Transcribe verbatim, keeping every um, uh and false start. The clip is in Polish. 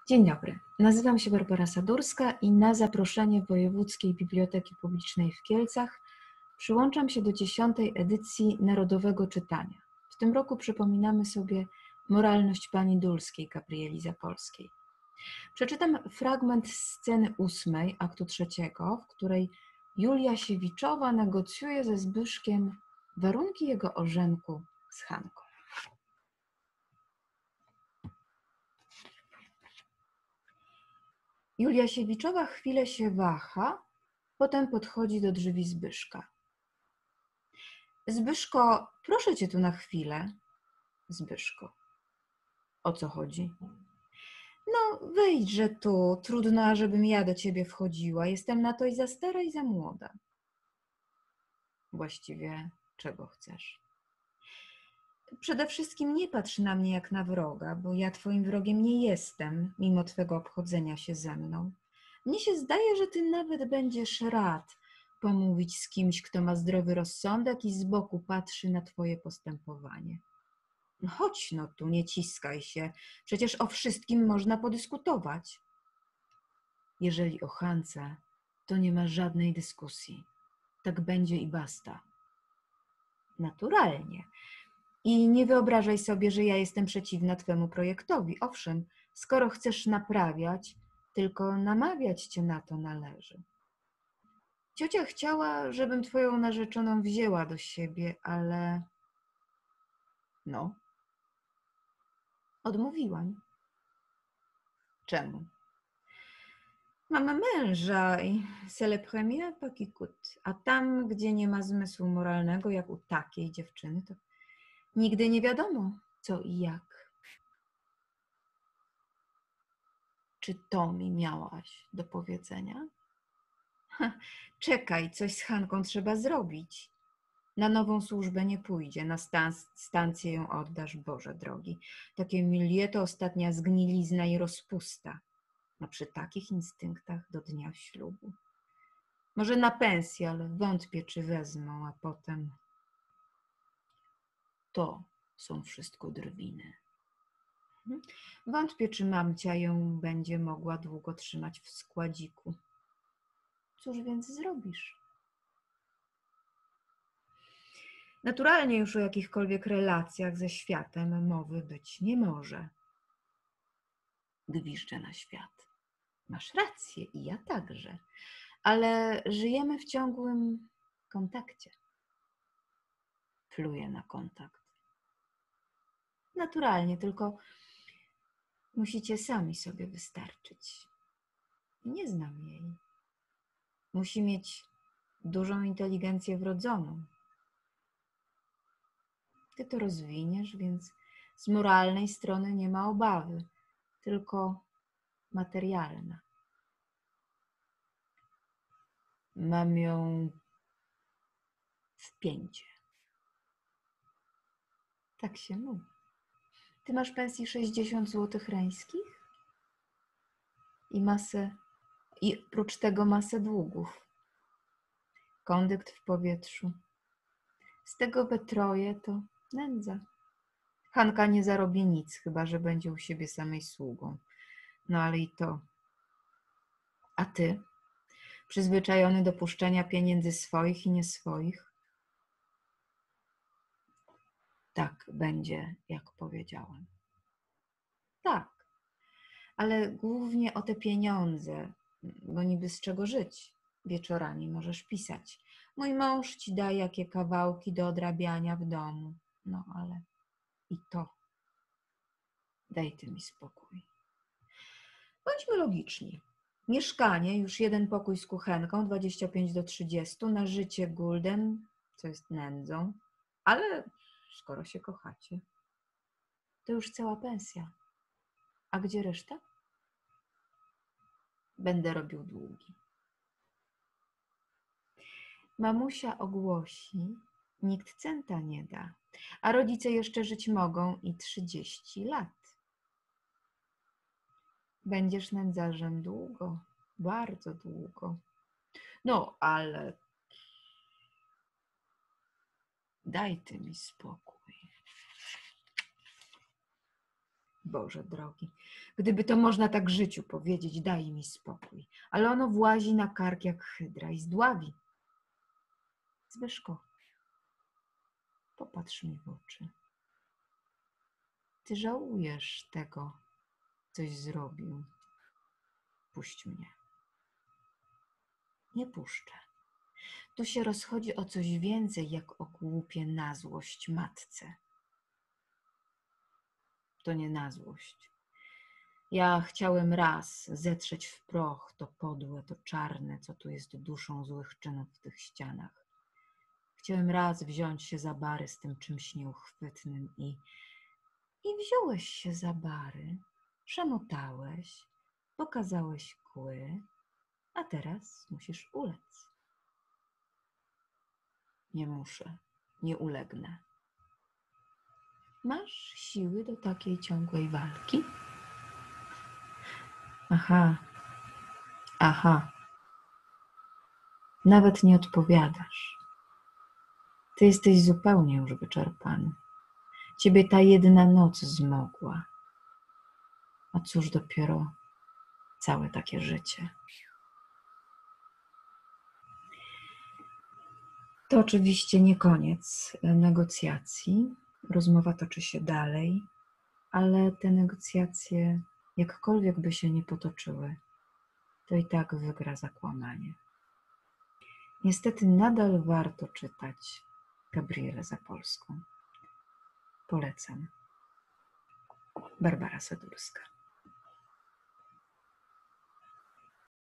Dzień dobry, nazywam się Barbara Sadurska i na zaproszenie Wojewódzkiej Biblioteki Publicznej w Kielcach przyłączam się do dziesiątej edycji Narodowego Czytania. W tym roku przypominamy sobie moralność pani Dulskiej Gabrieli Zapolskiej. Przeczytam fragment sceny ósmej aktu trzeciego, w której Julia Siewiczowa negocjuje ze Zbyszkiem warunki jego ożenku z Hanką. Julia Siewiczowa chwilę się waha, potem podchodzi do drzwi Zbyszka. Zbyszko, proszę cię tu na chwilę. Zbyszko. O co chodzi? No, wejdźże tu. Trudno, żebym ja do ciebie wchodziła. Jestem na to i za stara, i za młoda. Właściwie czego chcesz? Przede wszystkim nie patrz na mnie jak na wroga, bo ja twoim wrogiem nie jestem, mimo twego obchodzenia się ze mną. Mnie się zdaje, że ty nawet będziesz rad pomówić z kimś, kto ma zdrowy rozsądek i z boku patrzy na twoje postępowanie. No chodź no tu, nie ciskaj się, przecież o wszystkim można podyskutować. Jeżeli o Hance, to nie ma żadnej dyskusji. Tak będzie i basta. Naturalnie. I nie wyobrażaj sobie, że ja jestem przeciwna twemu projektowi. Owszem, skoro chcesz naprawiać, tylko namawiać cię na to należy. Ciocia chciała, żebym twoją narzeczoną wzięła do siebie, ale... No. Odmówiłam. Czemu? Mam męża i c'est le premier pas qui coûte. A tam, gdzie nie ma zmysłu moralnego, jak u takiej dziewczyny, to nigdy nie wiadomo, co i jak. Czy to mi miałaś do powiedzenia? Ha, czekaj, coś z Hanką trzeba zrobić. Na nową służbę nie pójdzie, na stan stację ją oddasz, Boże drogi. Takie milieu to ostatnia zgnilizna i rozpusta. No przy takich instynktach do dnia ślubu. Może na pensję, ale wątpię, czy wezmą, a potem... To są wszystko drwiny. Wątpię, czy mamcia ją będzie mogła długo trzymać w składziku. Cóż więc zrobisz? Naturalnie już o jakichkolwiek relacjach ze światem mowy być nie może. Gwiżdżę na świat. Masz rację i ja także, ale żyjemy w ciągłym kontakcie. Pluję na kontakt. Naturalnie, tylko musicie sami sobie wystarczyć. Nie znam jej. Musi mieć dużą inteligencję wrodzoną. Ty to rozwiniesz, więc z moralnej strony nie ma obawy, tylko materialna. Mam ją w pięcie. Tak się mówi. Ty masz pensji sześćdziesiąt złotych reńskich i masę, i prócz tego masę długów. Kondykt w powietrzu. Z tego we troje to nędza. Hanka nie zarobi nic, chyba że będzie u siebie samej sługą. No ale i to. A ty? Przyzwyczajony do puszczenia pieniędzy swoich i nie swoich? Tak będzie, jak powiedziałam. Tak, ale głównie o te pieniądze, bo niby z czego żyć. Wieczorami możesz pisać. Mój mąż ci da jakie kawałki do odrabiania w domu. No ale i to. Daj ty mi spokój. Bądźmy logiczni. Mieszkanie, już jeden pokój z kuchenką, dwadzieścia pięć do trzydziestu, na życie gulden, co jest nędzą, ale skoro się kochacie, to już cała pensja. A gdzie reszta? Będę robił długi. Mamusia ogłosi, nikt centa nie da, a rodzice jeszcze żyć mogą i trzydzieści lat. Będziesz nędzarzem długo, bardzo długo. No, ale daj ty mi spokój. Boże drogi, gdyby to można tak życiu powiedzieć, daj mi spokój. Ale ono włazi na kark jak hydra i zdławi. Zbyszko, popatrz mi w oczy. Ty żałujesz tego, coś zrobił. Puść mnie. Nie puszczę. Tu się rozchodzi o coś więcej, jak o głupie na złość matce. To nie na złość. Ja chciałem raz zetrzeć w proch to podłe, to czarne, co tu jest duszą złych czynów w tych ścianach. Chciałem raz wziąć się za bary z tym czymś nieuchwytnym i... I wziąłeś się za bary, przemotałeś, pokazałeś kły, a teraz musisz ulec. Nie muszę, nie ulegnę. Masz siły do takiej ciągłej walki? Aha, aha. Nawet nie odpowiadasz. Ty jesteś zupełnie już wyczerpany. Ciebie ta jedna noc zmogła. A cóż dopiero całe takie życie. To oczywiście nie koniec negocjacji. Rozmowa toczy się dalej, ale te negocjacje, jakkolwiek by się nie potoczyły, to i tak wygra zakłamanie. Niestety nadal warto czytać Gabrielę Zapolską. Polecam. Barbara Sadurska.